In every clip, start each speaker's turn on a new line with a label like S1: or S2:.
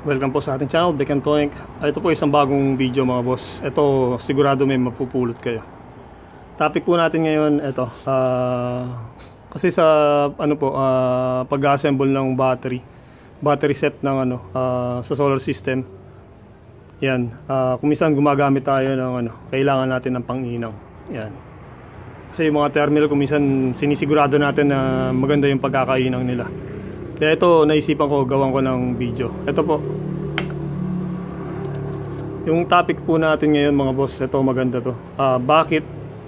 S1: Welcome po sa ating channel, Beck and Toink. Ito po isang bagong video mga boss. Ito sigurado may mapupulot kayo. Topic po natin ngayon, ito. Kasi sa pag-assemble ng battery set ng sa solar system. Yan. Kung minsan gumagamit tayo ng kailangan natin ng pang-inaw. Yan. Kasi yung mga terminal kung minsan sinisigurado natin na maganda yung pagkakainaw nila. Kaya ito, naisipan ko, gawan ko ng video. Ito po. Yung topic po natin ngayon mga boss, ito maganda to. Bakit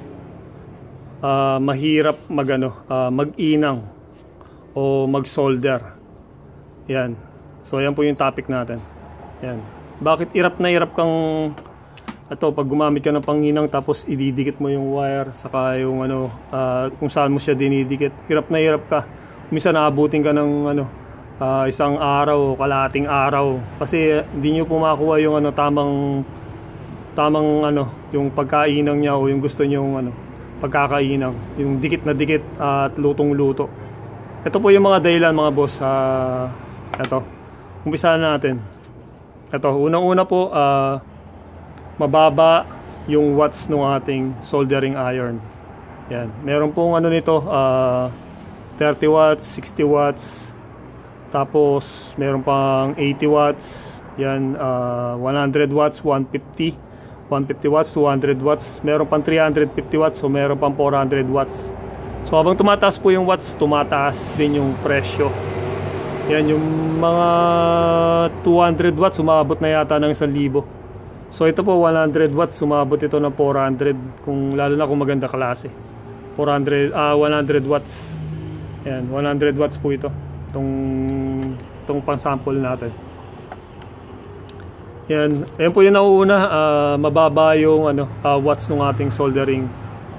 S1: mahirap mag-inang o mag-solder? Yan. So yan po yung topic natin. Yan. Bakit hirap na hirap kang pag gumamit ka ng panginang tapos ididikit mo yung wire saka yung kung saan mo siya dinidikit. Hirap na hirap ka. Minsan naabutin ka ng isang araw, kalahating araw kasi hindi niyo po makuha yung tamang yung pagkainang niya o yung gusto niyo pagkakainang, yung dikit na dikit at lutong-luto. Ito po yung mga dahilan mga boss. Ito. Umpisahan natin. Ito, unang-una po mababa yung watts ng ating soldering iron. Yan. Meron pong nito 30 watts, 60 watts, tapos meron pang 80 watts, yan, 100 watts, 150 watts, 200 watts, meron pang 350 watts, so meron pang 400 watts. So habang tumataas po yung watts, tumataas din yung presyo. Yan, yung mga 200 watts, umabot na yata ng 1,000. So ito po, 100 watts, umabot ito ng 400, lalo na kung maganda klase. 100 watts. Yan, 100 watts po ito. Itong pang-sample natin. Yan, ayan po yung nauuna, mababa yung watts ng ating soldering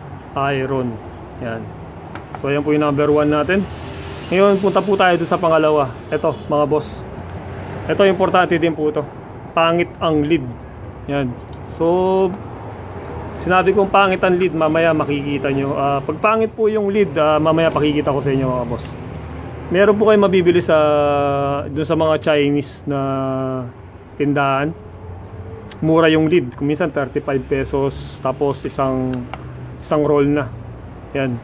S1: iron. Yan. So ayan po yung number 1 natin. Ngayon, punta po tayo doon sa pangalawa. Ito, mga boss. Ito, importante din po ito. Pangit ang lead. Yan. So, sinabi kong pangit ang lead, mamaya makikita nyo. Pag pangit po yung lead, mamaya pakikita ko sa inyo mga boss. Meron po kayo mabibili dun sa mga Chinese na tindahan. Mura yung lead. Kung minsan 35 pesos, tapos isang roll na. Yan.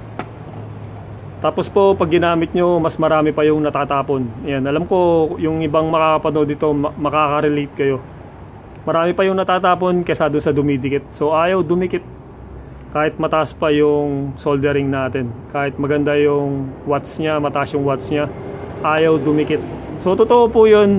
S1: Tapos po, pag ginamit nyo, mas marami pa yung natatapon. Yan. Alam ko, yung ibang makakapanood dito, makaka-relate kayo. Marami pa yung natatapon kesa doon sa dumidikit. So ayaw dumikit kahit mataas pa yung soldering natin. Kahit maganda yung watts niya, mataas yung watts niya, ayaw dumikit. So totoo po yun.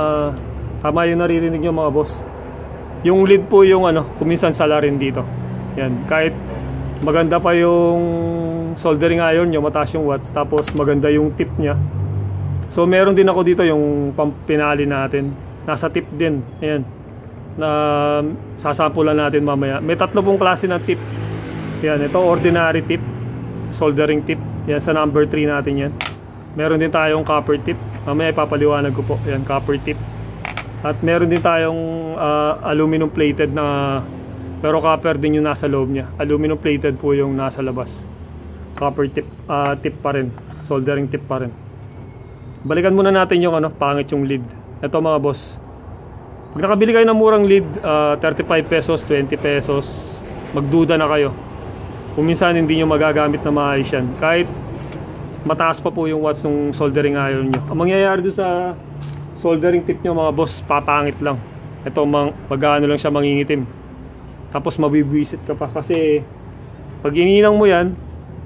S1: Tama yung naririnig nyo mga boss. Yung lead po yung kuminsan sala rin dito. Yan. Kahit maganda pa yung soldering iron nyo, mataas yung watts, tapos maganda yung tip niya. So meron din ako dito yung pinali natin. Nasa tip din. Ayan. Na sasampulan natin mamaya. May 3 pong klase ng tip. Yan, ito ordinary tip, soldering tip. Yan sa number 3 natin yan. Meron din tayong copper tip. Mamaya ipapaliwanag ko po. Yan, copper tip. At meron din tayong aluminum plated na pero copper din yung nasa loob niya. Aluminum plated po yung nasa labas. Copper tip, tip pa rin. Soldering tip pa rin. Balikan muna natin yung pangit yung lead. Ito mga boss. Pag nakabili kayo ng murang lead, 35 pesos, 20 pesos, magduda na kayo. Kung minsan hindi nyo magagamit na maayos yan. Kahit mataas pa po yung watts ng soldering iron nyo. Ang mangyayari doon sa soldering tip nyo mga boss, papangit lang. Ito, magano lang siya, mangingitim. Tapos mabibwisit ka pa. Kasi pag ininang mo yan,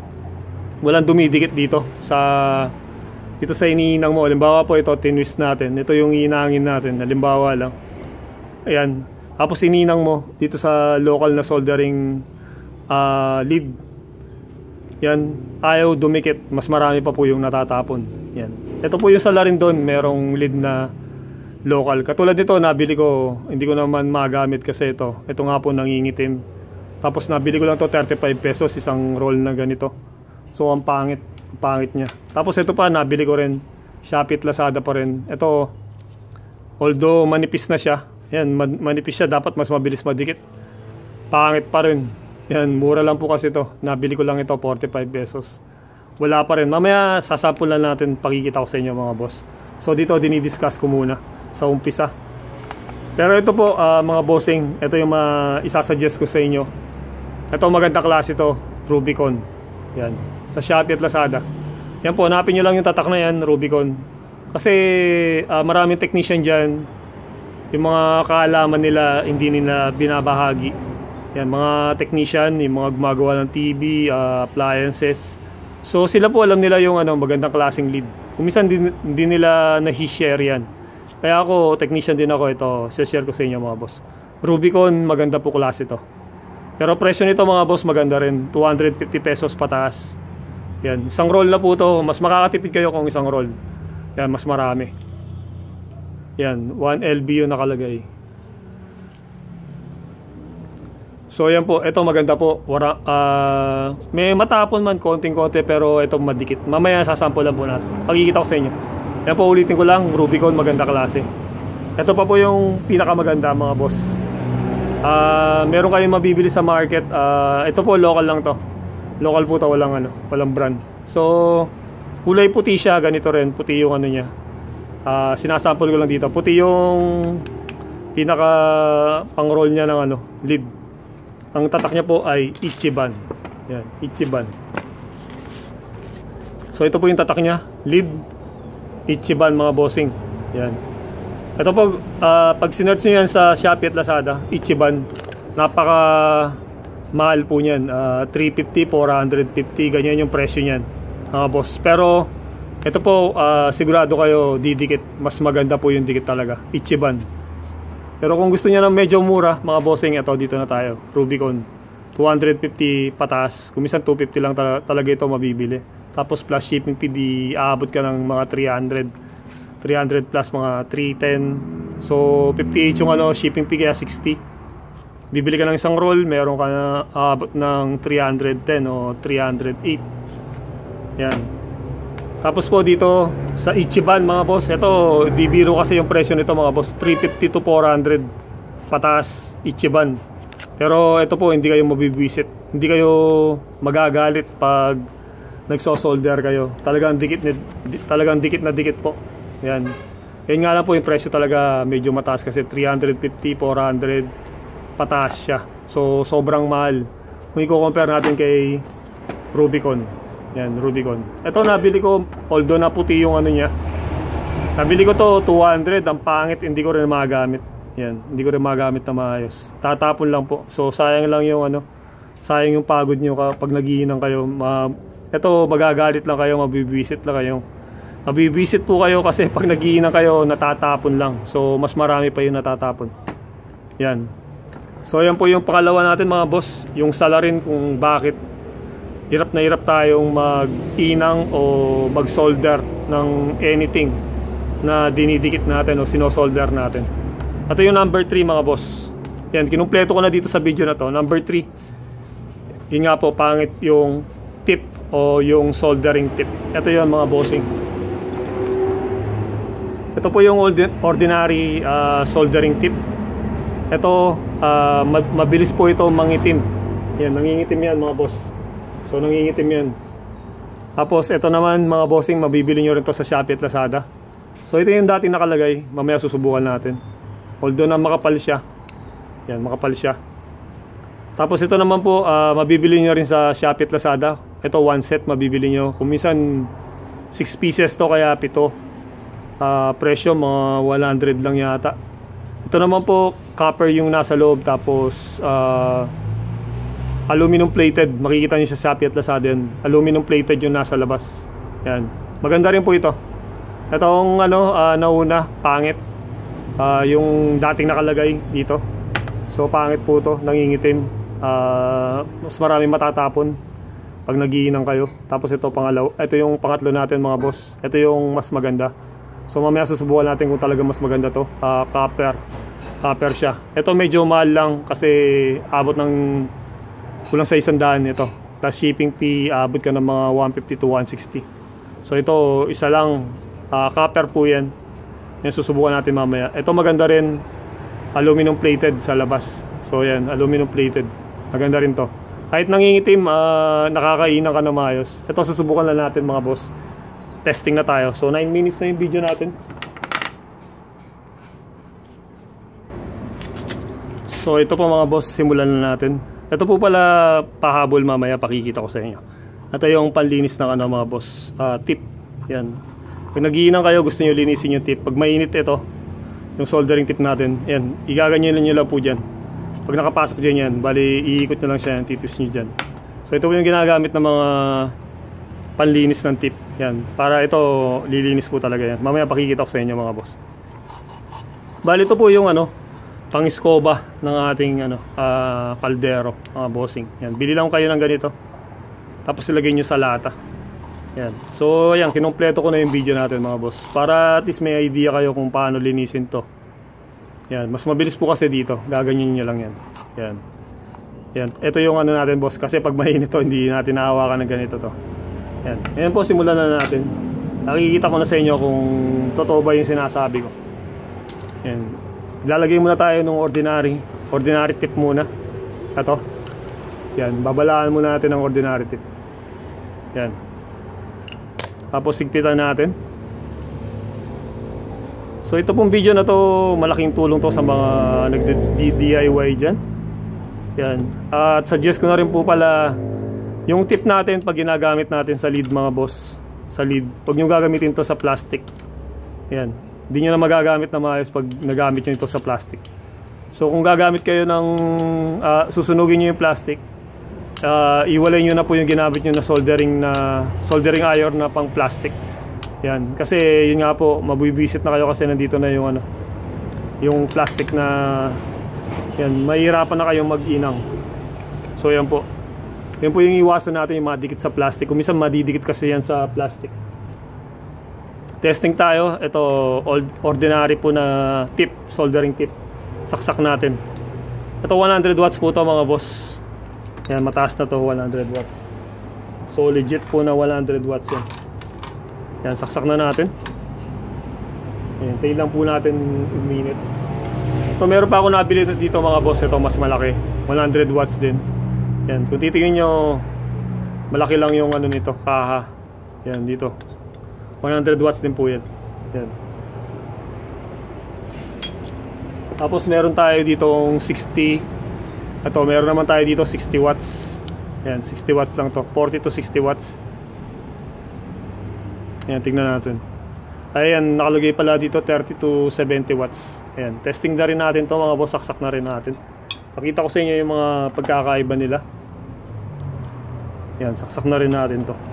S1: walang dumidikit dito sa iniinang mo. Halimbawa po ito, tinwist natin. Ito yung inangin natin. Halimbawa lang. Ayan. Tapos ininang mo dito sa local na soldering lead. Yan. Ayaw dumikit. Mas marami pa po yung natatapon. Yan. Ito po yung sala rin doon. Merong lead na local. Katulad dito, nabili ko. Hindi ko naman magamit kasi ito. Ito nga po nangingitim. Tapos nabili ko lang to 35 pesos. Isang roll na ganito. So ang pangit. Ang pangit niya. Tapos ito pa, nabili ko rin. Shopee at Lazada pa rin. Ito, although manipis na siya. Yan, manipis siya, dapat mas mabilis madikit. Pangit pa rin. Yan, mura lang po kasi ito. Nabili ko lang ito, 45 pesos. Wala pa rin. Mamaya sasampulan natin, pakikita ko sa inyo mga boss. So dito dinidiscuss ko muna. sa umpisa. Pero ito po mga bossing, ito yung isasuggest ko sa inyo. Ito maganda klase to, Rubicon. Yan, sa Shopee at Lazada. Yan po, hanapin nyo lang yung tatak na yan, Rubicon. Kasi maraming technician dyan, yung mga kaalaman nila hindi nila binabahagi. Yan, mga technician, yung mga gumagawa ng TV, appliances. So sila po alam nila yung magandang klaseng lead. Kung minsan hindi nila na-share yan. Kaya ako, technician din ako, ito, share ko sa inyo mga boss. Rubicon, maganda po klase to. Pero presyo nito mga boss, maganda rin. 250 pesos pataas. Yan, isang roll na po to. Mas makakatipid kayo kung isang roll. Yan, mas marami. Yan, 1 LB yung nakalagay. So yan po, ito maganda po. May matapon man, konting-konti, pero ito madikit. Mamaya sasample lang po natin. Pagkikita ko sa inyo. Yan po, ulitin ko lang, Rubicon, maganda klase. Ito pa po yung pinakamaganda mga boss. Meron kayong mabibili sa market. Ito po, local lang to. Local po to, walang brand. So, kulay puti siya, ganito rin. Puti yung niya. Sinasample ko lang dito. Puti yung pinaka pang-roll niya ng lid. Ang tatak niya po ay Ichiban. Yan, Ichiban. So, ito po yung tatak niya, lid Ichiban mga bossing. Yan. Ito po, pag sinearch nyo yan sa Shopee at Lazada, Ichiban, napaka mahal po nyan. 350, 450, ganyan yung presyo nyan mga boss. Pero ito po, sigurado kayo didikit. Mas maganda po yung dikit talaga, Ichiban. Pero kung gusto niya ng medyo mura mga bossing, ito, dito na tayo, Rubicon. 250 pataas. Kung minsan 250 lang talaga ito mabibili. Tapos plus shipping fee, aabot ka ng mga 300 plus mga 310. So 58 yung shipping fee, kaya 60. Bibili ka ng isang roll, meron ka na aabot ng 310 o 308. Yan. Tapos po dito sa Ichiban mga boss, ito di biro kasi yung presyo nito mga boss, 350 to 400 pataas Ichiban. Pero ito po, hindi kayo mabibwisit, hindi kayo magagalit pag nagso-solder kayo. Talagang dikit na dikit po. Yan. Yan nga lang po yung presyo talaga medyo mataas kasi 350, 400 pataas siya. So sobrang mahal. Kung i-compare natin kay Rubicon. Yan, Rubicon. Ito nabili ko, although na puti yung niya. Nabili ko to 200, ang pangit, hindi ko rin magamit. Yan, hindi ko rin magamit na maayos. Tatapon lang po. So sayang lang yung sayang yung pagod nyo kapag naghihinang kayo. Ito, magagalit lang kayo, mabibwisit lang kayo. Mabibwisit po kayo kasi pag naghihinang kayo, natatapon lang. So, mas marami pa yung natatapon. Yan. So, yan po yung pangalawa natin mga boss. Yung salarin kung bakit hirap na hirap tayong mag-inang o mag-solder ng anything na dinidikit natin o sinosolder natin. Ito yung number 3 mga boss. Yan, kinumpleto ko na dito sa video na to. Number 3. Yun nga po, pangit yung tip o yung soldering tip. Ito yun mga bossing. Ito po yung ordinary soldering tip. Ito mabilis po ito mangitim. Yan, nangingitim yan mga boss. So nangingitim yan. Tapos ito naman mga bossing, mabibili nyo rin to sa Shopee at Lazada. So ito yung dating nakalagay. Mamaya susubukan natin. Although na makapal siya. Yan, makapal siya. Tapos ito naman po, mabibili nyo rin sa Shopee at Lazada. Ito one set mabibili nyo. Kung minsan 6 pieces to, kaya 7. Presyo mga 100 lang yata. Ito naman po, copper yung nasa loob. Tapos aluminum plated. Makikita nyo sa Shopee at Lazada yan. Aluminum plated yung nasa labas. Yan. Maganda rin po ito. Itong nauna, pangit. Yung dating nakalagay dito. So pangit po to, nangingitim. Mas maraming matatapon pag nagiinang kayo. Tapos ito ito yung pangatlo natin mga boss. Ito yung mas maganda. So mamaya susubukan natin kung talaga mas maganda to. Copper siya. Ito medyo mahal lang kasi abot ng kulang sa 100 ito. Plus shipping fee, abot ka ng mga 150 to 160. So ito isa lang, copper po yan. Yan susubukan natin mamaya. Ito maganda rin, aluminum plated sa labas. So yan, aluminum plated. Maganda rin to. Kahit nangingitim, nakakainang ka na maayos. Ito susubukan na natin mga boss. Testing na tayo. So 9 minutes na yung video natin. So ito po mga boss, simulan na natin. Ito po pala pahabol, mamaya pakikita ko sa inyo. Ito yung panlinis ng ano mga boss, tip. Yan. Pag nag-iinang kayo, gusto nyo linisin yung tip. Pag mainit ito, yung soldering tip natin, yan, igaganyan nyo lang po dyan. Pag nakapasok dyan yan, bali iikot nyo lang siya, titwist nyo dyan. So ito po yung ginagamit ng mga panlinis ng tip. Yan, para ito lilinis po talaga yan. Mamaya pakikita ko sa inyo mga boss. Bali ito po yung ano, pang-iskoba ng ating ano, kaldero, mga bossing. Yan, bili lang kayo ng ganito. Tapos ilagay nyo sa lata. Yan. So ayan, kinumpleto ko na yung video natin mga boss. Para at least may idea kayo kung paano linisin to. Yan, mas mabilis po kasi dito. Gaganyan nyo lang yan. Yan. Yan. Ito yung ano natin boss. Kasi pag mainit to, hindi natin nahawakan ng ganito to. Yan. Ayan po, simulan na natin. Nakikita ko na sa inyo kung totoo ba yung sinasabi ko. Yan. Lalagay muna tayo ng ordinary tip muna. Ito. Yan, babalaan muna natin ng ordinary tip. Yan. Tapos sigpitan natin. So ito pong video na to, malaking tulong to sa mga nagdi-DIY dyan. Yan. At suggest ko na rin po pala, yung tip natin pag ginagamit natin sa lead mga boss, sa lead, huwag nyo gagamitin to sa plastic. Yan. Hindi nyo na magagamit na maayos pag nagamit nyo ito sa plastic. So kung gagamit kayo ng susunugin nyo yung plastic, iwalay nyo na po yung ginamit nyo na soldering iron na pang plastic. Yan, kasi yun nga po, mabibisit na kayo kasi nandito na yung ano, yung plastic na yan, mahirapan na kayong mag-inang. So yan po. Yan po yung iwasan natin, yung madikit sa plastic. Kung minsan madidikit kasi yan sa plastic. Testing tayo. Ito ordinary po na tip, soldering tip. Saksak natin. Ito 100 watts po to mga boss. Yan, mataas na to, 100 watts. So legit po na 100 watts yan. Yan, saksak na natin. Yan, tayo lang po natin minute. Ito meron pa ako nabili dito mga boss. Ito mas malaki, 100 watts din. Yan, kung titingin nyo, malaki lang yung ano nito, kaha. Yan, dito 100 watts din po yan. Yan. Tapos meron tayo dito 60. Ito, meron naman tayo dito 60 watts. Yan, 60 watts lang to, 40 to 60 watts. Yan, tingnan natin. Ayan, nakalagay pala dito 30 to 70 watts. Ayan, testing na rin natin to mga boss, saksak na rin natin. Pakita ko sa inyo yung mga pagkakaiba nila. Yan, saksak na rin natin to.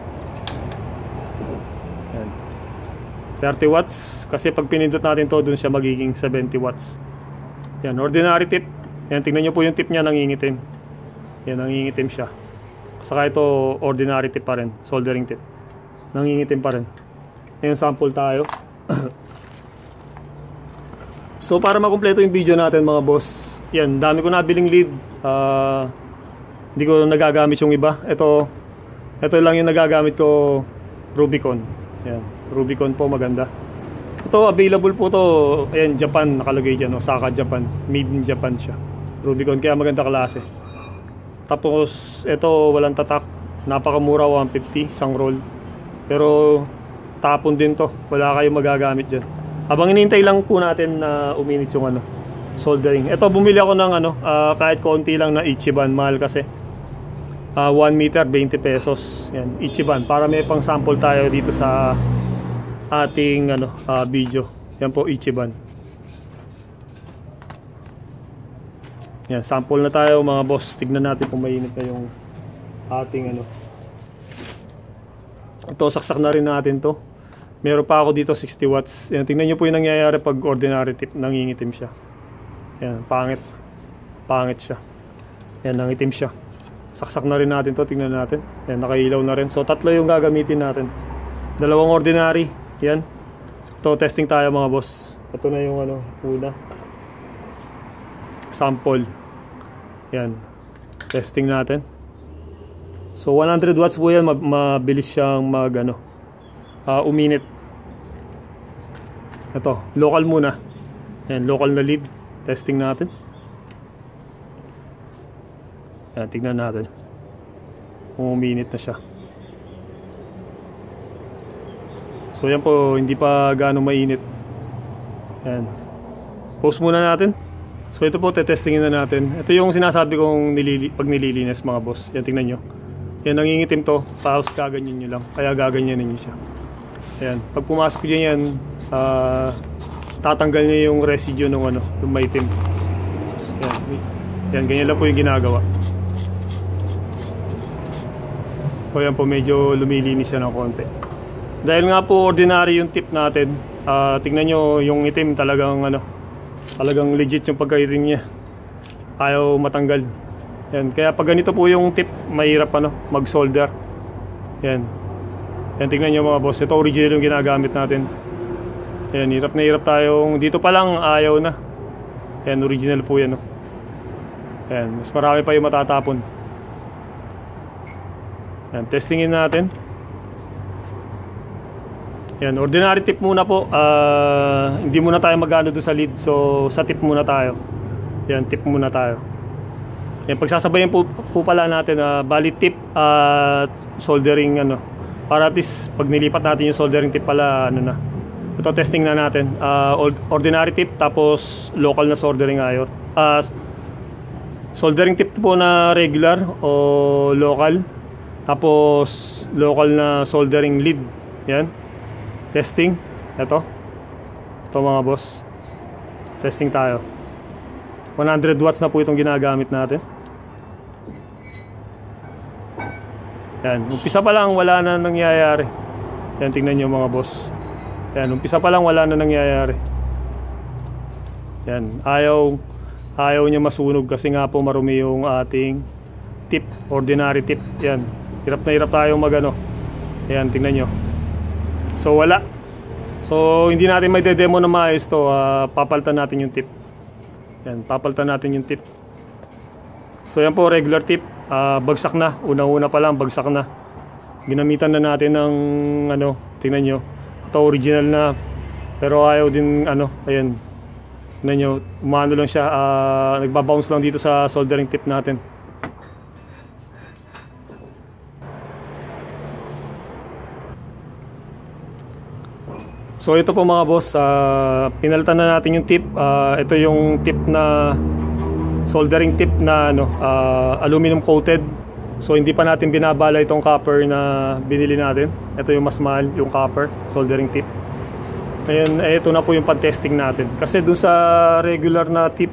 S1: Yan. 30 watts. Kasi pag pinindot natin to, dun siya magiging 70 watts. Yan, ordinary tip. Yan, tingnan nyo po yung tip niya, nangingitim. Yan, nangingitim siya. Saka ito, ordinary tip pa rin. Soldering tip. Nangingitim pa rin. Ngayon, sample tayo. So, para makumpleto yung video natin mga boss, yan, dami ko nabiling lead. Hindi ko nagagamit yung iba. Ito lang yung nagagamit ko, Rubicon. Yan, Rubicon po, maganda. Ito, available po to. Ayan, Japan, nakalagay dyan. Osaka, Japan. Made in Japan siya. Rubicon, kaya maganda klase. Tapos, ito, walang tatak. Napakamura, 150, isang roll. Pero, tapon din to. Wala kayong magagamit dyan. Habang inintay lang po natin na uminit yung ano, soldering. Ito, bumili ako ng ano, kahit konti lang na Ichiban. Mahal kasi. 1 meter, 20 pesos. Yan, Ichiban. Para may pang sample tayo dito sa ating ano, video. Yan po, Ichiban. Yan, sample na tayo mga boss. Tignan natin kung mainit na yung ating ano. Ito, saksak na rin natin to. Meron pa ako dito 60 watts. Yan, tingnan nyo po yung nangyayari pag ordinary tip. Nangingitim siya. Yan, pangit. Pangit siya. Yan, nangitim siya. Saksak na rin natin to. Tingnan natin. Yan, nakailaw na rin. So, tatlo yung gagamitin natin. Dalawang ordinary. Yan. Ito, testing tayo mga boss. Ito na yung ano, una. Sample. Yan. Testing natin. So, 100 watts po yan. Mabilis siyang mag, ano, uminit. Ito, local muna. Yan, local na lead. Testing natin. Yan, tignan natin kung uminit na siya. So yan po, hindi pa gaano mainit. Yan, pause muna natin. So ito po, tetestingin na natin. Ito yung sinasabi kong pag nililinis mga boss. Yan, tingnan nyo. Yan, nangingitim to. Tapos gaganyan nyo lang. Kaya gaganyanin nyo siya. Ayan. Pag pumasok nyo yan, tatanggal nyo yung residue ng yung maitim. Yan. Yan, ganyan lang po yung ginagawa. So yan po, medyo lumilinis siya ng konti. Dahil nga po ordinary yung tip natin, tingnan nyo yung itim talagang talagang legit yung pagkaitim niya. Ayaw matanggal. Yan. Kaya pag ganito po yung tip, mahirap mag-solder. Yan. Yan, tingnan nyo mga boss. Ito original yung ginagamit natin. Yan, hirap na hirap tayong dito pa lang ayaw na. Yan, original po yan. Yan, mas marami pa yung matatapon. Yan, testingin natin. Yan, ordinary tip muna po. Hindi muna tayo mag-ano doon sa lead. So, sa tip muna tayo. Yan, tip muna tayo. Yan, pagsasabayan po pala natin bali tip at soldering para at least pag nilipat natin yung soldering tip pala na. Ito testing na natin. Ordinary tip tapos local na soldering iron. Soldering tip po na regular o local. Tapos local na soldering lead. Yan. Testing. Ito mga boss. Testing tayo. 100 watts na po itong ginagamit natin. Yan. Umpisa pa lang wala na nangyayari. Yan, tingnan nyo mga boss. Yan. Umpisa pa lang wala na nangyayari. Yan. Ayaw niya masunog kasi nga po marumi yung ating tip. Ordinary tip. Yan. Hirap na hirap tayong Yan, tingnan nyo. So wala. So hindi natin may demo na maayos to. Papalitan natin yung tip. Yan, papalitan natin yung tip. So yan po, regular tip. Bagsak na. Una-una pa lang bagsak na. Ginamitan na natin ng tingnan nyo. Ito original na. Pero ayaw din ayan. Tingnan nyo, umano lang siya. Nagbabounce lang dito sa soldering tip natin. So ito po mga boss, pinalitan na natin yung tip. Ito yung tip na soldering tip na aluminum coated. So hindi pa natin binabala itong copper na binili natin. Ito yung mas mahal, yung copper soldering tip. Ngayon, ito na po yung pan-testing natin. Kasi dun sa regular na tip,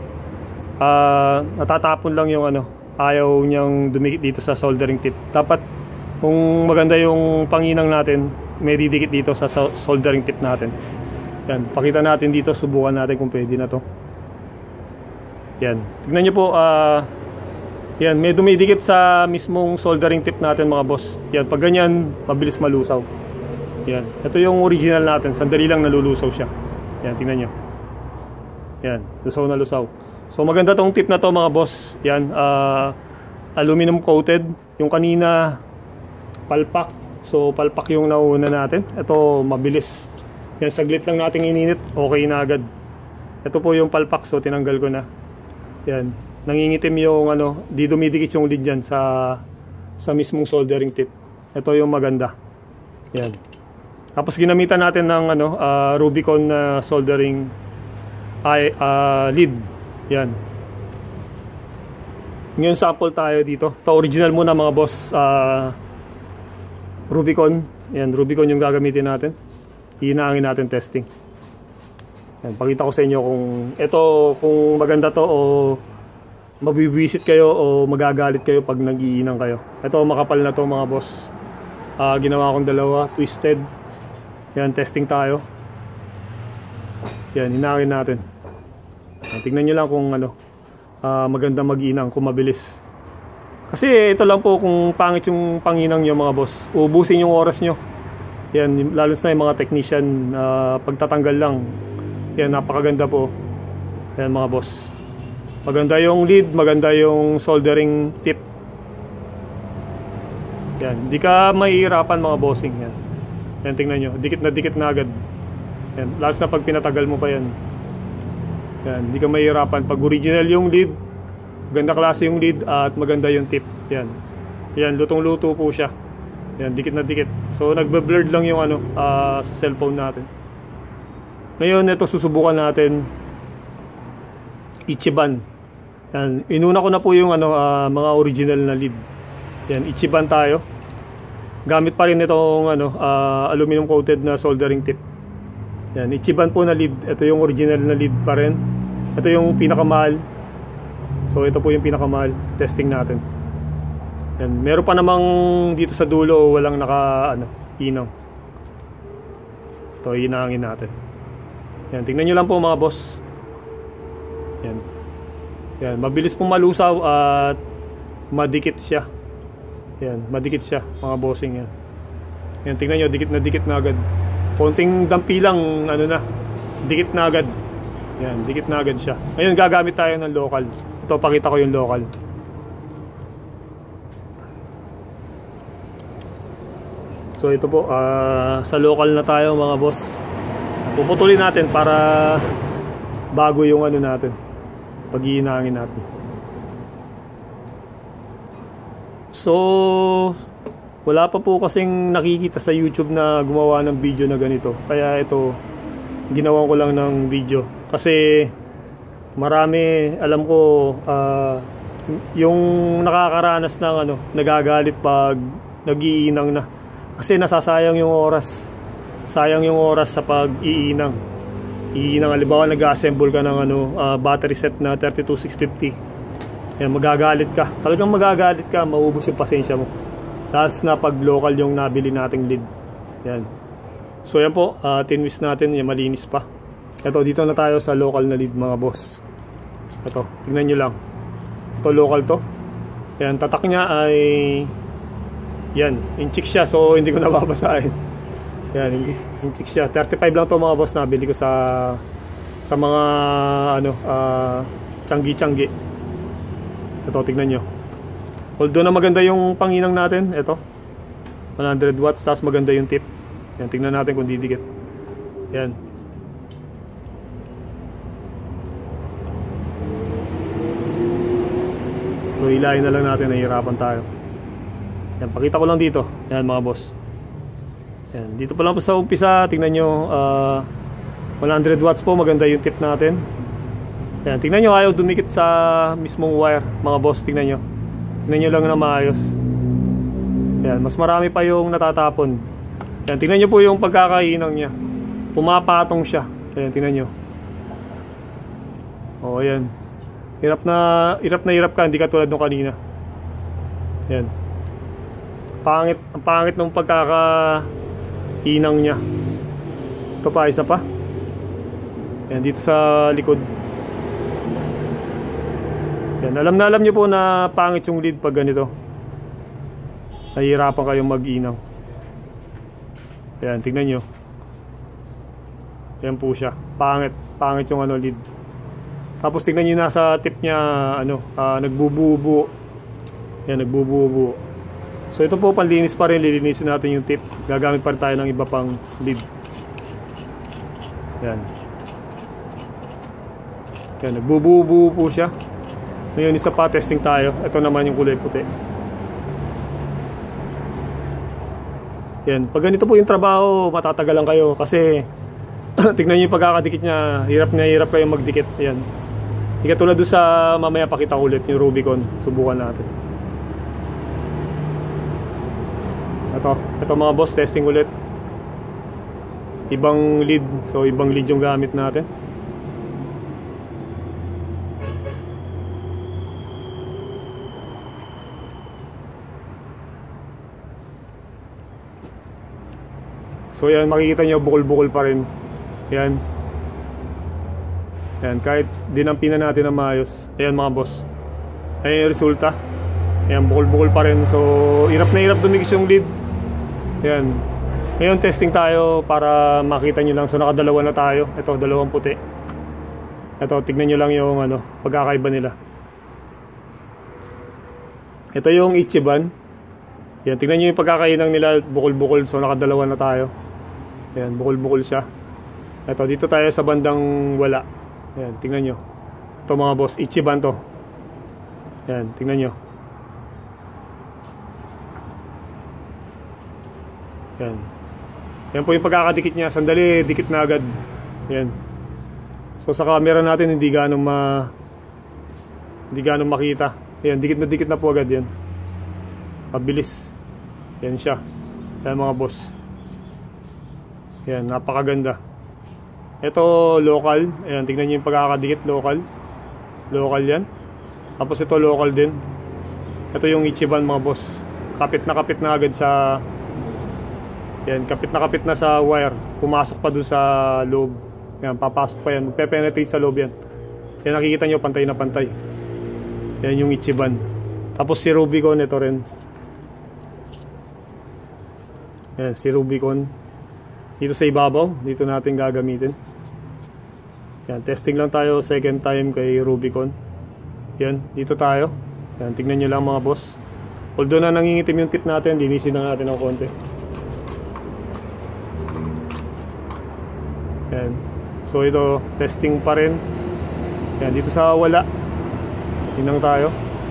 S1: natatapon lang yung ayaw niyang dumikit dito sa soldering tip. Dapat kung maganda yung panginang natin, may didikit dito sa soldering tip natin. Yan, pakita natin dito, subukan natin kung pwede na to. Yan, tignan nyo po. Yan, may dumidikit sa mismong soldering tip natin mga boss. Yan, pag ganyan, mabilis malusaw. Yan, ito yung original natin. Sandali lang nalulusaw siya. Yan, tignan nyo. Yan, lusaw na lusaw. So maganda tong tip na to mga boss. Yan, aluminum coated. Yung kanina palpak. So palpak yung nauna natin. Ito mabilis. Yan, saglit lang nating ininit, okay na agad. Ito po yung palpak, so tinanggal ko na. Yan, nangingitim yung di dumidikit yung lid dyan sa mismong soldering tip. Ito yung maganda. Yan. Tapos ginamitan natin ng Rubicon na soldering lead. Yan. Ngayon sample tayo dito. Ito original muna mga boss. Rubicon. Yan, Rubicon yung gagamitin natin. Hinaangin natin testing. Yan, pakita ko sa inyo kung maganda to o mabibwisit kayo o magagalit kayo pag nag-iinang kayo. Ito makapal na to mga boss. Ginawa kong dalawa, twisted. Yan, testing tayo. Yan, hinaangin natin. Yan, tingnan nyo lang kung maganda mag-inang, kung mabilis. Kasi ito lang po, kung pangit yung panginang nyo mga boss, ubusin yung oras nyo. Yan, lalo na yung mga technician, pagtatanggal lang. Yan, napakaganda po. Yan mga boss. Maganda yung lead, maganda yung soldering tip. Yan, di ka mahihirapan mga bossing. Yan, yan, tingnan nyo, dikit na agad. Yan, lalo na pag pinatagal mo pa yan. Yan, di ka mahihirapan. Pag original yung lead, maganda klase yung lead at maganda yung tip. Yan. Yan, lutong-luto po siya. Yan, dikit na dikit. So nagbe-blurred lang yung sa cellphone natin. Ngayon ito susubukan natin Ichiban. Yan, inuna ko na po yung mga original na lead. Yan, Ichiban tayo. Gamit pa rin itong aluminum coated na soldering tip. Yan, Ichiban po na lead. Ito yung original na lead pa rin. Ito yung pinakamahal. So ito po yung pinakamahal. Testing natin. Yan, meron pa namang dito sa dulo walang inaw. Ito, inangin natin. Yan, tingnan nyo lang po mga boss. Yan. Yan, mabilis pong malusaw at madikit siya. Yan, madikit siya mga bossing yan. Yan, tingnan nyo, dikit na agad. Konting dampi lang, dikit na agad. Yan, dikit na agad siya. Ngayon gagamit tayo ng local. Ito, pakita ko yung local. So ito po, sa local na tayo mga boss. Puputulin natin para bago yung natin, pag-iinangin natin. So wala pa po kasing nakikita sa YouTube na gumawa ng video na ganito. Kaya ito, ginawan ko lang ng video. Kasi marami, alam ko, yung nakakaranas ng nagagalit pag nag-iinang na. Kasi nasasayang yung oras. Sayang yung oras sa pag-iinang. Halimbawa nag-assemble ka ng battery set na 32650. Yan, magagalit ka. Talagang magagalit ka, maubos yung pasensya mo. Tapos na pag local yung nabili nating lead. Yan. So yan po, tinwist natin, yan, malinis pa. Ito, dito na tayo sa local na lead mga boss. Ito, tingnan nyo lang. Ito, local to. Yan, tatak niya ay yan, inchik siya, so hindi ko nababasahin. Yan, inchik siya. 35 lang to mga boss, nabili ko sa mga tiyanggi-tiyanggi. Ito, tignan nyo. Although na maganda yung panginang natin, ito 100 watts, tapos maganda yung tip. Yan, tignan natin kung didikit. Yan. So hilahin na lang natin, nahihirapan tayo. Yan, pakita ko lang dito. Yan mga boss. Yan, dito pa lang po sa umpisa, tingnan nyo, 100 watts po, maganda yung tip natin. Yan, tingnan nyo, ayaw dumikit sa mismong wire mga boss, tingnan nyo. Tingnan nyo lang na maayos. Yan, mas marami pa yung natatapon. Yan, tingnan nyo po yung pagkakainang nya. Pumapatong siya. Yan, tingnan nyo. O, yan. Hirap na hirap ka, hindi ka tulad nung kanina. Yan. Ang pangit ng pagkakainang nya. Ito pa, isa pa. Yan, dito sa likod. Yan, alam nyo po na pangit yung lead pag ganito. Nahihirapan kayong mag-inang. Yan, tignan nyo. Yan po siya. Pangit yung lead. Tapos tignan nyo nasa tip nya, nagbububo. Yan, nagbububo. So ito po, panlinis pa rin, lilinisin natin yung tip. Gagamit pa rin tayo ng iba pang lead. Yan. Yan, nagbububu po siya. Ngayon, isa pa, testing tayo. Ito naman yung kulay puti. Yan, pag ganito po yung trabaho, matatagalan kayo. Kasi, tignan nyo yung pagkakadikit nya. Hirap kayong magdikit. Yan. Hindi katulad doon sa mamaya pakita ulit yung Rubicon. Subukan natin. Ito mga boss, testing ulit. Ibang lead. So ibang lead yung gamit natin. So yan, makikita nyo bukol-bukol pa rin. Yan. Yan, kahit dinampinan natin na maayos. Ayan mga boss. Ayan yung resulta. Ayan, bukol-bukol pa rin. So hirap na hirap dumikis yung lead. Yan. Ngayon testing tayo para makita nyo lang. So nakadalawa na tayo. Ito, dalawang puti. Ito, tignan nyo lang yung pagkakaiba nila. Ito yung Ichiban. Yan, tignan nyo yung pagkakainang nila. Bukol-bukol. So nakadalawa na tayo. Yan, bukol-bukol siya. Ito, dito tayo sa bandang wala. Yan, tignan nyo. Ito mga boss, Ichiban to. Yan, tignan nyo. Yan. Yan po yung pagkakadikit niya. Sandali, dikit na agad. Yan. So sa camera natin hindi ganong hindi ganun makita. Yan, dikit na po agad yan. Mabilis. Yan siya. Yan mga boss. Yan, napakaganda. Ito local. Ayan, tignan nyo yung pagkakadikit. Local. Local yan. Tapos ito local din. Ito yung Ichiban mga boss. Kapit na agad sa... Yan, kapit na sa wire. Pumasok pa dun sa loob. Yan, papasok pa yan. Magpe-penetrate sa loob yan. Yan, nakikita nyo, pantay na pantay. Yan yung Ichiban. Tapos si Rubicon, ito rin. Yan, si Rubicon. Dito sa ibabaw, dito natin gagamitin. Yan, testing lang tayo second time kay Rubicon. Yan, dito tayo. Yan, tignan nyo lang mga boss. Although na nangingitim yung tip natin, linisin lang natin ng konti. Yan. So ito, testing pa rin. Yan, dito sa wala. Hinang tayo.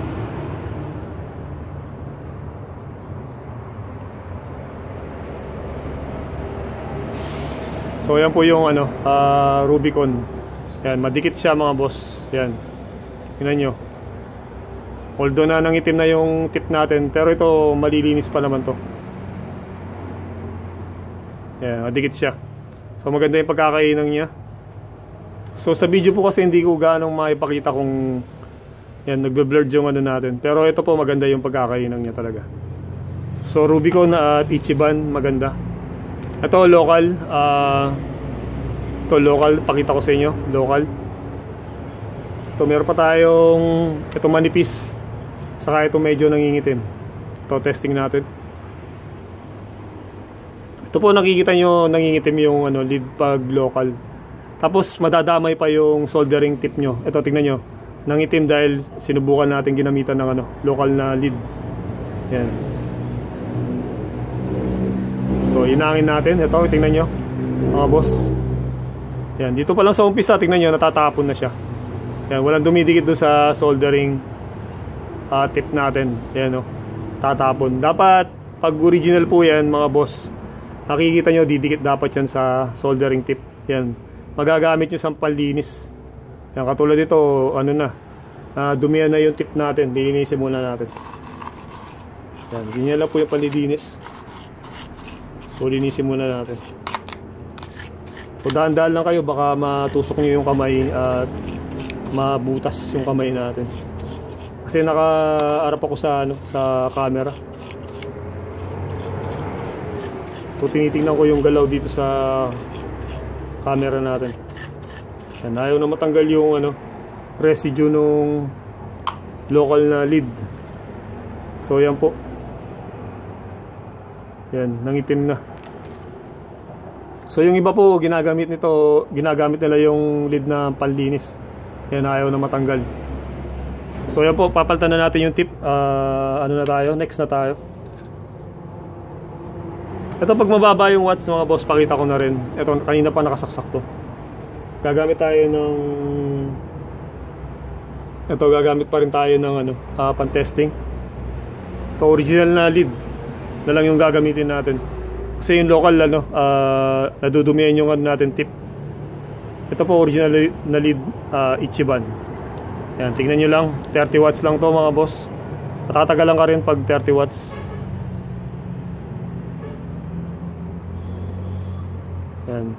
S1: So yan po yung Rubicon. Yan, madikit siya mga boss. Yan. Tingnan nyo. Although na nangitim na yung tip natin, pero ito malilinis pa naman to. Yan, madikit siya. So maganda yung pagkakainang niya. So sa video po kasi hindi ko ganong maipakita kung yan, nagbe-blurred yung natin. Pero ito po maganda yung pagkakainang niya talaga. So Rubicon at Ichiban, maganda. Ito local. Ito local, pakita ko sa inyo. Local. Ito meron pa tayong ito manipis. Saka ito medyo nangingitim. Ito testing natin. Ito po nakikita nyo nangingitim yung lead pag local. Tapos madadamay pa yung soldering tip nyo. Ito tingnan nyo. Nangitim dahil sinubukan natin ginamitan ng local na lead. Yan. So inangin natin. Ito tingnan nyo mga boss. Yan. Dito pa lang sa umpisa tingnan nyo natatapon na siya. Yan. Walang dumidikit doon sa soldering tip natin. Yan o. Tatapon. Dapat pag original po yan mga boss, nakikita nyo didikit dapat yan sa soldering tip. Yan. Magagamit nyo sa panlinis. Yan. Katulad dito dumihan na yung tip natin. Linisin muna natin. Yan. Ganyan lang po yung panlinis. So linisin muna natin. So dahan-dahan lang kayo, baka matusok nyo yung kamay at mabutas yung kamay natin. Kasi nakaarap ako sa camera. So tinitingnan ko yung galaw dito sa camera natin. Yan, ayaw na matanggal yung residue nung local na lead. So yan po. Yan, nangitim na. So yung iba po ginagamit nila yung lead na panlinis. Yan, ayaw na matanggal. So yan po, papalitan na natin yung tip. Na tayo? Next na tayo. Ito pag mababa yung watts mga boss, pakita ko na rin. Ito, kanina pa nakasaksak to. Gagamit pa rin tayo ng pan-testing. Ito, original na lead na lang yung gagamitin natin. Kasi yung local nadudumihan yung natin tip. Ito po original na lead Ichiban. Yan, tingnan nyo lang, 30 watts lang to mga boss. Matatagalan ka rin pag 30 watts. Yan.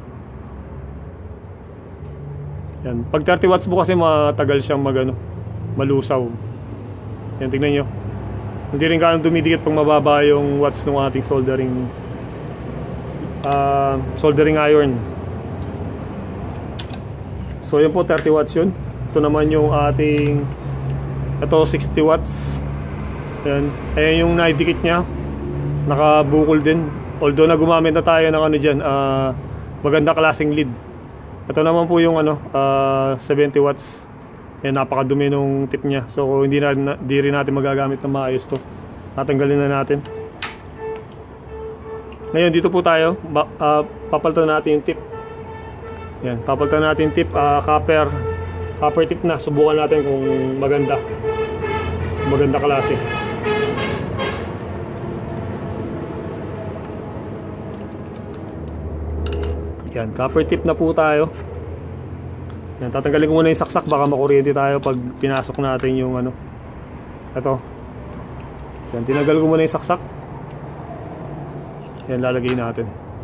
S1: Yan, pag 30 watts po kasi matagal siyang malusaw. Yan, tingnan nyo. Hindi rin ganun dumidikit pag mababa yung watts ng ating soldering iron. So yun po, 30 watts yun. Ito naman yung ating 60 watts. Ayan. Ayan yung naidikit nya. Nakabukol din. Although na gumamit na tayo ng maganda klaseng lead. Ito naman po yung 70 watts. Ayan, napakadumi nung tip nya. So hindi rin natin magagamit na maayos to. Tatanggalin na natin. Ngayon dito po tayo. Papalitan natin yung tip. Ayan, papalitan natin yung tip. Copper tip na. Subukan natin kung maganda klase. Yan, copper tip na po tayo. Yan, tatanggalin ko muna yung saksak, baka makuryente tayo pag pinasok natin yung ano. Ito. Yan, tinanggal ko muna yung saksak. Yan, lalagay natin.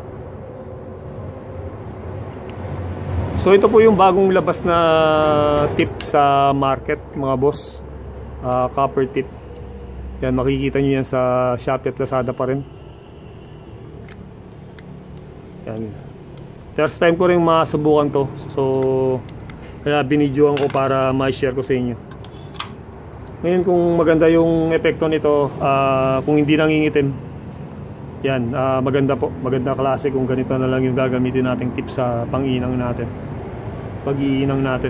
S1: So ito po yung bagong labas na tip sa market, mga boss. Copper tip. Yan, makikita nyo yan sa Shopee at Lazada pa rin. Yan. First time ko rin masubukan to. So kaya binidyoan ko para ma-share ko sa inyo. Ngayon, kung maganda yung epekto nito, kung hindi nangingitim, yan, maganda po. Maganda klase kung ganito na lang yung gagamitin nating tip sa pang-inang natin. Pag-iinang natin.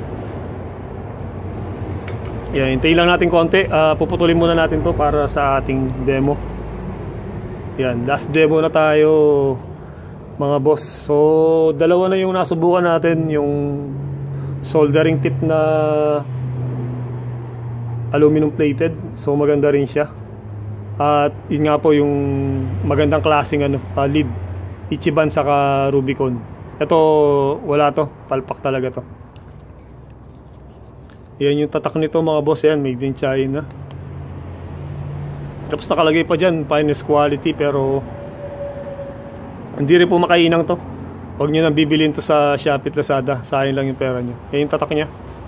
S1: Yan, hintayin lang natin konti. Puputulin muna natin to para sa ating demo. Yan, last demo na tayo, mga boss. So dalawa na yung nasubukan natin, yung soldering tip na aluminum plated. So maganda rin siya. At yun nga po yung magandang klaseng lead, Ichiban saka Rubicon. Ito wala to, palpak talaga to. Yan yung tatak nito, mga boss. Yan, made in China. Tapos nakalagay pa dyan, finest quality, pero hindi rin po makainang to. Huwag nyo nang bibilin to sa Shopee at Lazada, sayang lang yung pera nyo. Yan yung tatak nya,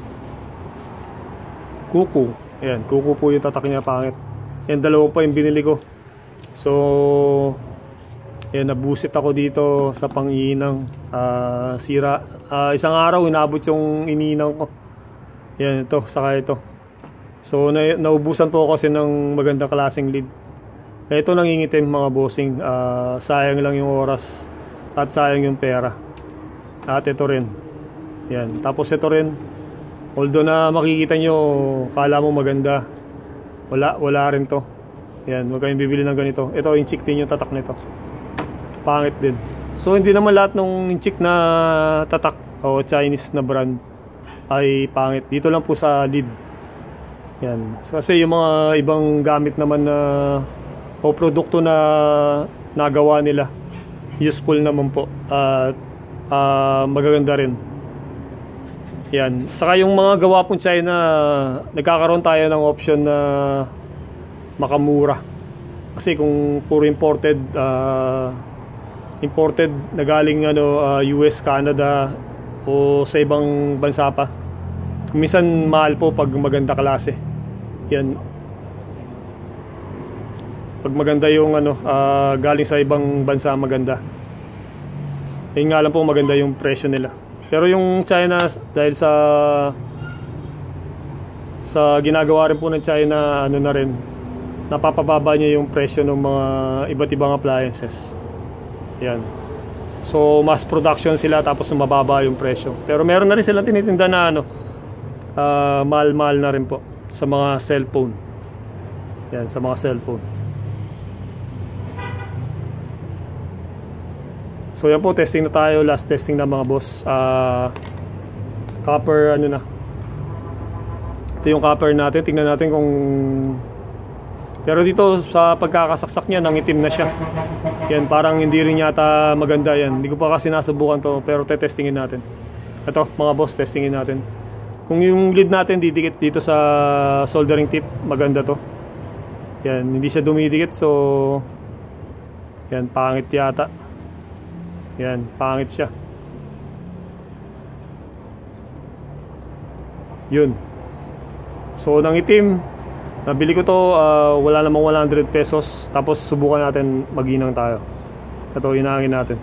S1: kuku. Yan, kuku po yung tatak nya, pangit. Yan, dalawa pa yung binili ko. So yan, nabusit ako dito sa pang-iinang. Sira. Isang araw inabot yung ininang ko. Yan, ito, saka ito. So naubusan po kasi ng magandang klaseng lead. Ito nangingitim, mga bossing. Sayang lang yung oras at sayang yung pera. At ito rin. Yan, tapos ito rin. Although na makikita nyo, kala mo maganda, wala rin to. Yan, huwag kayong bibili ng ganito. Ito, inchik din yung tatak nito. Pangit din. So hindi naman lahat ng inchik na tatak o Chinese na brand ay pangit. Dito lang po sa lead. Yan. So, kasi yung mga ibang gamit naman na o produkto na nagawa nila, useful naman po at magaganda rin. Yan. Saka yung mga gawa pong China, nagkakaroon tayo ng option na makamura. Kasi kung puro imported na galing US, Canada o sa ibang bansa pa, minsan mahal po pag maganda klase. Yan. Pag maganda yung galing sa ibang bansa, maganda. Yun nga lang po, maganda yung presyo nila. Pero yung China, dahil sa ginagawa rin po ng China, na rin, napapababa niya yung presyo ng mga iba't ibang appliances. Yan. So mass production sila, tapos mababa yung presyo. Pero meron na rin silang tinitinda na mahal-mahal na rin po sa mga cellphone. Yan, sa mga cellphone. So yan po, testing na tayo. Last testing na, mga boss. Copper, ito yung copper natin. Tingnan natin kung... Pero dito sa pagkakasaksak niya, nangitim na siya. Yan, parang hindi rin yata maganda yan. Hindi ko pa kasi nasubukan to, pero testingin natin. Ito, mga boss, testingin natin. Kung yung lead natin didikit dito sa soldering tip, maganda to. Yan, hindi siya dumidikit, so yan, pangit yata. Yan, pangit siya. Yun. So nangitim. Nabili ko to, wala namang 100 pesos. Tapos subukan natin, mag-inang tayo. Ito, inangin natin.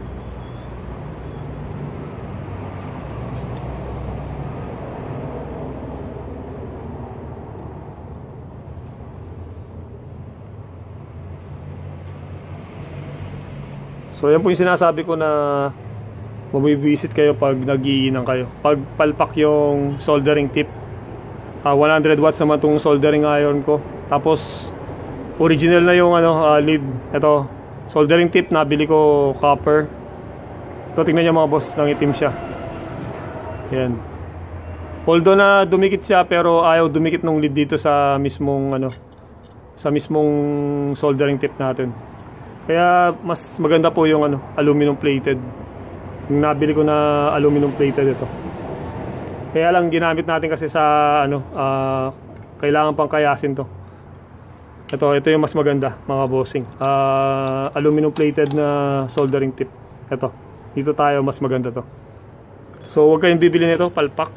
S1: So yan po yung sinasabi ko na mabibisit kayo pag nag-iinang kayo. Pag palpak yung soldering tip, 100 watts naman itong soldering iron ko. Tapos original na yung lead. Ito, soldering tip, nabili ko copper. Ito, tingnan nyo, mga boss, nangitim siya. Yan. Although na dumikit siya, pero ayaw dumikit ng lead dito sa mismong sa mismong soldering tip natin. Kaya mas maganda po yung aluminum plated. Yung nabili ko na aluminum plated ito. Kaya lang ginamit natin kasi sa ano, kailangan pang kayasin to. Ito yung mas maganda mga bossing. Aluminum plated na soldering tip. Ito, dito tayo mas maganda to. So huwag kayong bibili nito, palpak.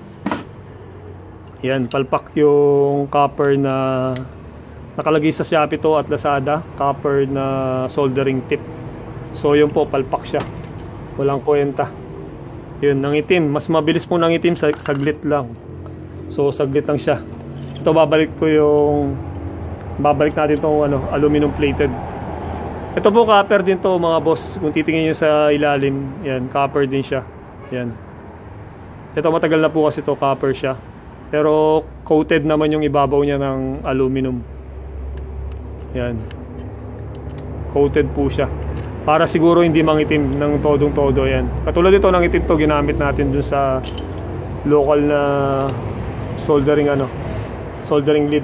S1: Yan, palpak yung copper na nakalagay sa Shopee to at Lazada. Copper na soldering tip. So yun po, palpak siya. Walang kwenta. Yun, nangitim. Mas mabilis po nangitim, saglit lang. So saglit lang siya. Ito babalik natin itong ano, aluminum plated. Ito po copper din to mga boss. Kung titingin nyo sa ilalim, yan, copper din siya. Yan. Ito matagal na po kasi to, copper siya. Pero coated naman yung ibabaw niya ng aluminum. Yan. Coated po siya. Para siguro hindi mangitim ng todong-todo yan. Katulad ito, nangitim to, ginamit natin dun sa local na soldering lid.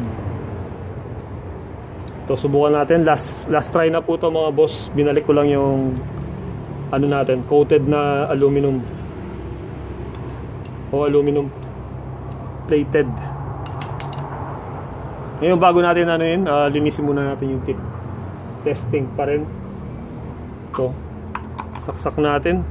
S1: Ito, subukan natin. Last try na po to mga boss. Binalik ko lang yung ano natin, coated na aluminum. O aluminum plated. Ngayon bago natin linisin muna natin yung tip. Testing pa rin. Ito. Saksak natin.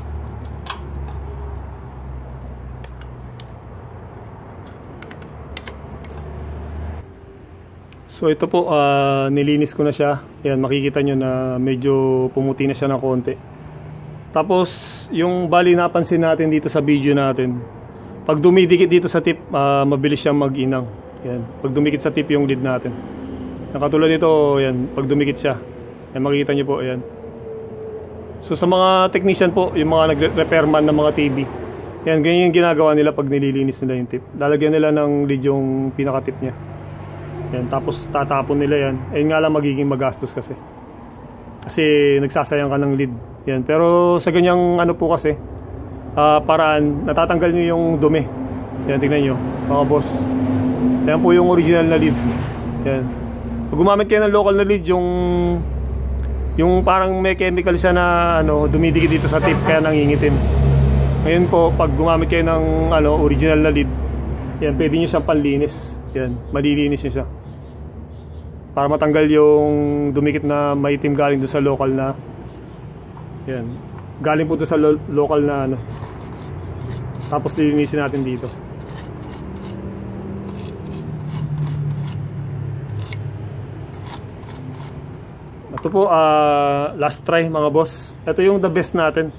S1: So ito po, nilinis ko na siya. Yan, makikita nyo na medyo pumuti na siya ng konti. Tapos, yung bali napansin natin dito sa video natin, pag dumidikit dito sa tip, mabilis siyang mag-inang. Yan, pag dumikit sa tip yung lid natin. Nakatulad nito, yan, pag dumikit siya. Yan, makikita nyo po, yan. So sa mga technician po, yung mga nag-repairman ng mga TV, yan, ganyan yung ginagawa nila pag nililinis nila yung tip. Lalagyan nila ng lid yung pinaka-tip niya. Yan, tapos tatapon nila yan. Ayun nga lang, magiging magastos kasi nagsasayang ka ng lid. Yan, pero sa ganyang ano po kasi paraan, natatanggal nyo yung dumi. Yan, tingnan nyo mga boss. Yan po yung original na lid. Yan, pag gumamit kayo ng local na lid, yung parang may chemical siya na dumidikit dito sa tip kaya nangingitim. Ngayon po, pag gumamit kayo ng original na lid, yan, pwede nyo siyang panlinis. Yan, malilinis nyo siya para matanggal yung dumikit na maitim galing doon sa local na, yan, galing po doon sa local na tapos lilinisin natin dito. Ito po, last try mga boss. Ito yung the best natin,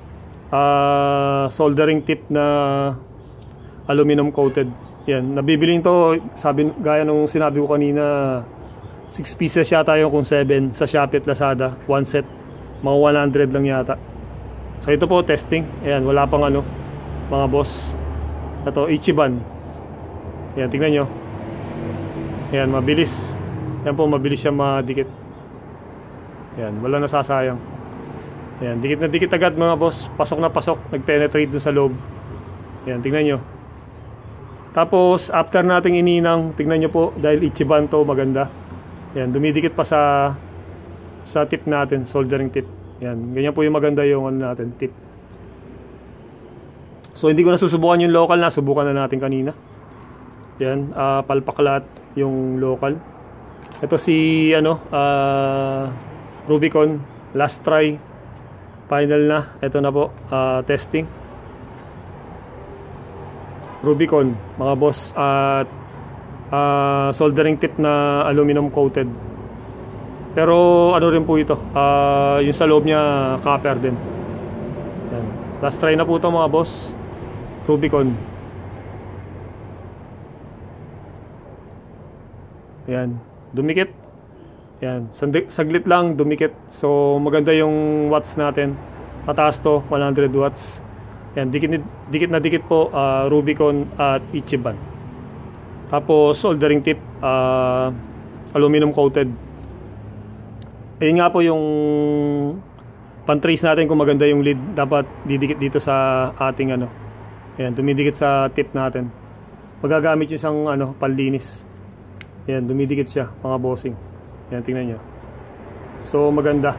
S1: soldering tip na aluminum coated. Yan, nabibiling to, gaya nung sinabi ko kanina, 6 pieces yata yung kung 7 sa Shopee at Lazada, 1 set, mga 100 lang yata. So ito po, testing. Ayan, wala pang mga boss. Ito, Ichiban. Ayan, tingnan nyo. Ayan, mabilis. Ayan po, mabilis siya madikit. Ayan, wala nasasayang. Ayan, dikit na dikit agad mga boss. Pasok na pasok, nag-penetrate dun sa loob. Ayan, tingnan nyo. Tapos after nating ininang, tingnan nyo po, dahil Ichiban to, maganda. Yan, dumidikit pa sa tip natin, soldering tip. Yan, ganyan po yung maganda yung natin, tip. So hindi ko na susubukan yung local, na subukan na natin kanina. Yan, palpaklat yung local. Ito si Rubicon, last try. Final na, ito na po, testing. Rubicon mga boss, at soldering tip na aluminum coated. Pero rin po ito, yung sa loob niya copper din. Yan. Last try na po ito mga boss, Rubicon. Yan, dumikit. Yan, saglit lang dumikit. So maganda yung watts natin, mataas to, 100 watts. Yan, dikit na dikit po, Rubicon at Ichiban. Tapos soldering tip, aluminum coated. Ayun nga po yung pan-trace natin kung maganda yung lid. Dapat didikit dito sa ating Ayan, dumidikit sa tip natin. Magagamit yung isang panlinis. Ayan, dumidikit siya mga bossing. Ayan, tingnan nyo. So maganda.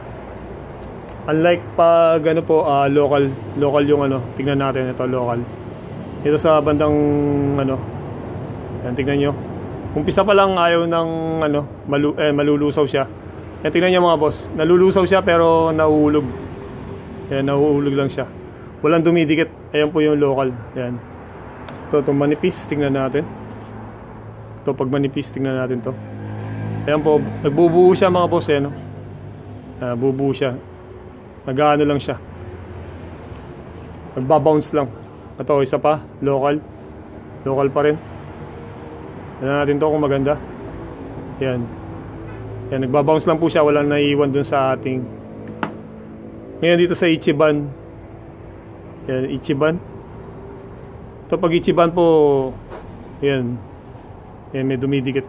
S1: Unlike pag local yung tingnan natin ito, local. Ito sa bandang ano. Yan, tignan nyo. Umpisa pa lang ayaw ng ano, malulusaw siya. Yan, tignan nyo mga boss. Nalulusaw siya pero nahuhulog. Yan, nahuhulog lang siya. Walang dumidikit. Ayan po yung local. Yan. Ito manipis. Tingnan natin. Ito pag manipis, tingnan natin to. Ayan po. Nagbubuo siya mga boss. Ayan, no? Bubuo siya. Nag-ano lang siya. Nagbabounce lang. Ito, isa pa. Local. Local pa rin. Tignan natin to kung maganda. Yan. Yan, nagbabounce lang po siya. Walang naiiwan dun sa ating. Ngayon dito sa Ichiban. Yan, Ichiban. Ito pag Ichiban po, yan. Yan, may dumidikit.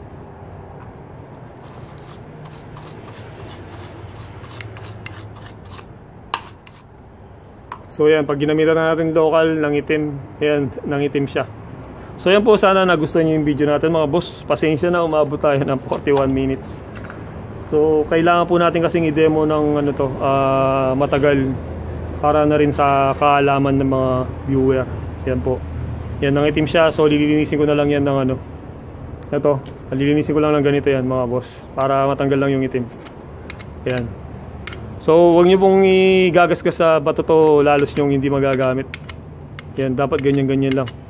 S1: So yan, pag ginamitan na natin local, nangitim. Yan, nangitim siya. So yan po, sana nagustuhan nyo yung video natin mga boss. Pasensya na, umabot tayo ng 41 minutes. So kailangan po natin kasing i-demo ng ano to, matagal. Para na rin sa kaalaman ng mga viewer. Yan po. Yan, nangitim siya. So lilinisin ko na lang yan ng ano. Ito, lilinisin ko lang ng ganito yan mga boss. Para matanggal lang yung itim. Yan. So huwag nyo pong igagasgas sa bato to, lalos nyong hindi magagamit. Yan, dapat ganyan-ganyan lang.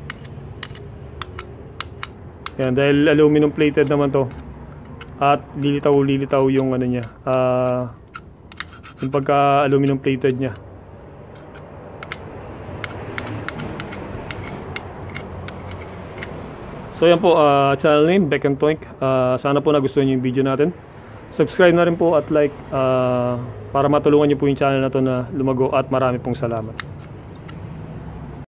S1: Yan, dahil aluminum plated naman to. At lilitaw yung ano niya. Yung pagka aluminum plated niya. So yan po, channel name, Beck and Toink. Sana po nagustuhan nyo yung video natin. Subscribe na rin po at like para matulungan nyo po yung channel na to na lumago, at marami pong salamat.